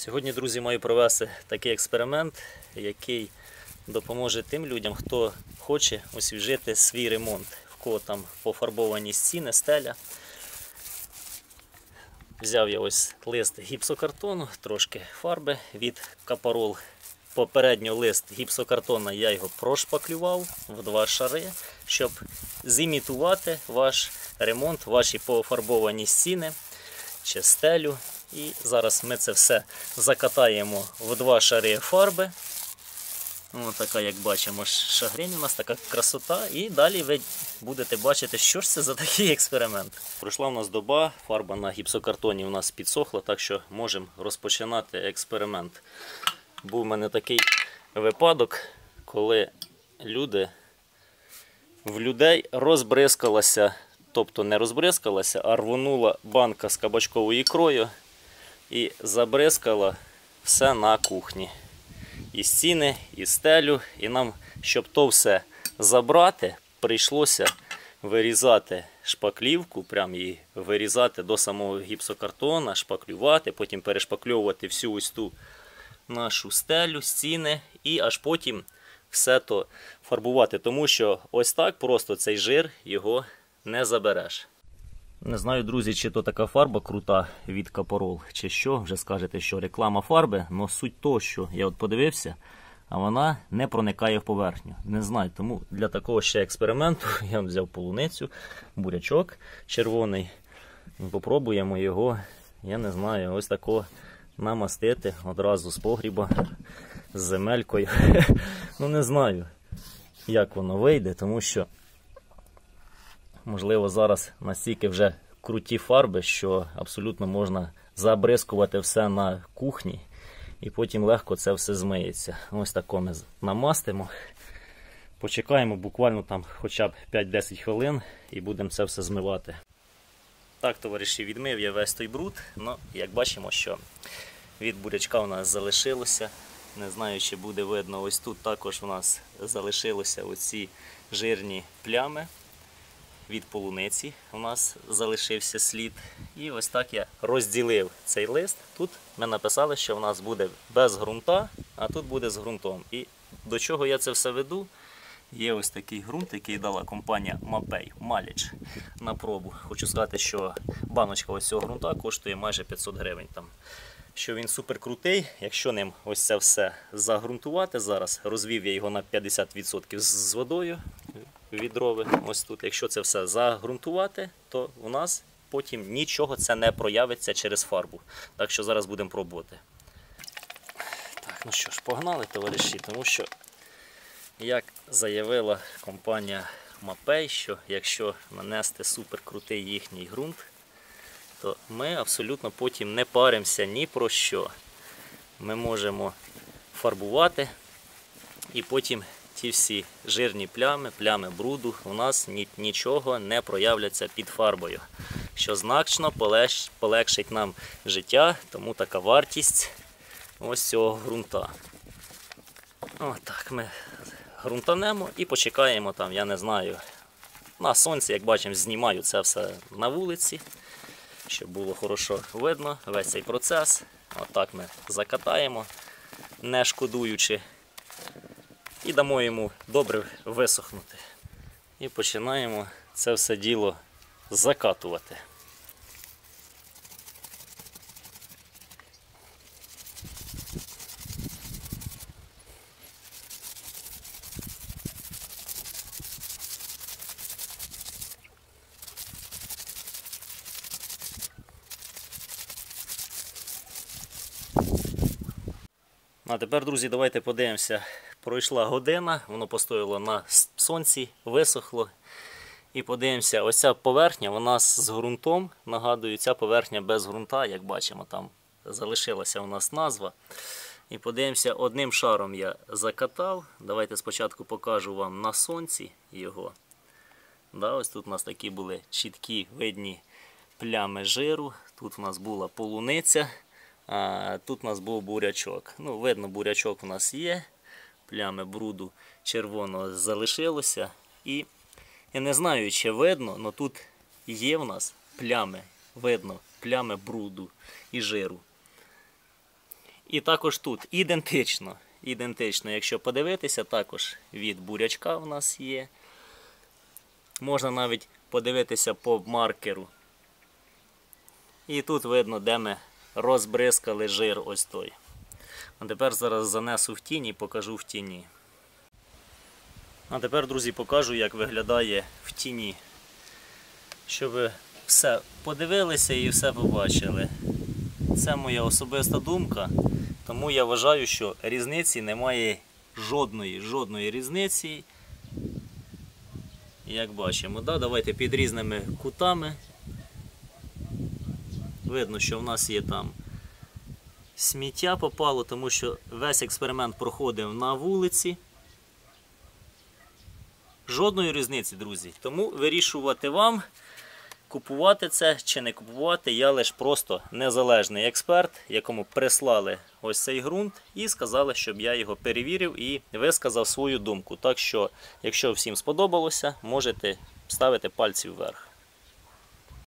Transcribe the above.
Сьогодні, друзі, маю провести такий експеримент, який допоможе тим людям, хто хоче освіжити свій ремонт, в кого там пофарбовані стіни, стеля. Взяв я ось лист гіпсокартону, трошки фарби від Капарол. Попередньо лист гіпсокартона я його прошпаклював в 2 шари, щоб зімітувати ваш ремонт, ваші пофарбовані стіни чи стелю. І зараз ми це все закатаємо в 2 шари фарби. Ось така, як бачимо, шагрень у нас, така красота. І далі ви будете бачити, що ж це за такий експеримент. Пройшла у нас доба, фарба на гіпсокартоні у нас підсохла, так що можемо розпочинати експеримент. Був у мене такий випадок, коли в людей розбризкалася, тобто не розбризкалася, а рвонула банка з кабачковою ікрою і забризкала все на кухні. І стіни, і стелю. І нам, щоб то все забрати, прийшлося вирізати шпаклівку, прям її вирізати до самого гіпсокартона, шпаклювати, потім перешпакльовувати всю ось ту нашу стелю, стіни і аж потім все то фарбувати. Тому що ось так просто цей жир його не забереш. Не знаю, друзі, чи то така фарба крута від Капарол, чи що. Вже скажете, що реклама фарби, але суть того, що я от подивився, а вона не проникає в поверхню. Не знаю, тому для такого ще експерименту я взяв полуницю, бурячок червоний. Попробуємо його, я не знаю, ось тако намастити одразу з погріба, з земелькою. Ну не знаю, як воно вийде, тому що можливо, зараз настільки вже круті фарби, що абсолютно можна забризкувати все на кухні і потім легко це все змиється. Ось тако ми намастимо. Почекаємо буквально там хоча б 5-10 хвилин і будемо це все змивати. Так, товариші, відмив я весь той бруд. Ну, як бачимо, що від бурячка у нас залишилося. Не знаю, чи буде видно, ось тут також у нас залишилося оці жирні плями. Від полуниці у нас залишився слід. І ось так я розділив цей лист. Тут ми написали, що в нас буде без ґрунта, а тут буде з ґрунтом. І до чого я це все веду? Є ось такий ґрунт, який дала компанія Mapei Malech на пробу. Хочу сказати, що баночка ось цього ґрунта коштує майже 500 гривень. Що він супер крутий, якщо ним ось це все загрунтувати, зараз розвів я його на 50% з водою, відрови, ось тут. Якщо це все загрунтувати, то у нас потім нічого це не проявиться через фарбу. Так що зараз будемо пробувати. Так, ну що ж, погнали, товариші, тому що, як заявила компанія Mapei, що якщо нанести супер крутий їхній ґрунт, то ми абсолютно потім не паримося ні про що. Ми можемо фарбувати і потім ті всі жирні плями бруду у нас нічого не проявляться під фарбою. Що значно полегшить нам життя, тому така вартість ось цього ґрунта. Отак ми ґрунтанемо і почекаємо там, я не знаю, на сонці, як бачимо, знімаю це все на вулиці, щоб було хорошо видно весь цей процес. Отак ми закатаємо, не шкодуючи. І дамо йому добре висохнути. І починаємо це все діло закатувати. А тепер, друзі, давайте подивимося. Пройшла година, воно постояло на сонці, висохло. І подивимося, ось ця поверхня, вона з ґрунтом, нагадую, ця поверхня без ґрунта, як бачимо, там залишилася у нас назва. І подивимося, одним шаром я закатав. Давайте спочатку покажу вам на сонці його. Ось тут у нас такі були чіткі, видні плями жиру. Тут у нас була полуниця, а тут у нас був бурячок. Ну, видно, бурячок у нас є. Плями бруду червоного залишилося. І я не знаю, чи видно, але тут є в нас плями, видно, плями бруду і жиру. І також тут ідентично. Ідентично, якщо подивитися, також від бурячка в нас є. Можна навіть подивитися по маркеру. І тут видно, де ми розбризкали жир ось той. А тепер зараз занесу в тінь і покажу в тіні. А тепер, друзі, покажу, як виглядає в тіні. Щоб ви все подивилися і все побачили. Це моя особиста думка. Тому я вважаю, що різниці немає жодної різниці. Як бачимо, да? Давайте під різними кутами. Видно, що в нас є там сміття попало, тому що весь експеримент проходив на вулиці. Жодної різниці, друзі. Тому вирішувати вам, купувати це чи не купувати. Я лише просто незалежний експерт, якому прислали ось цей ґрунт і сказали, щоб я його перевірив і висказав свою думку. Так що, якщо всім сподобалося, можете ставити пальці вверх.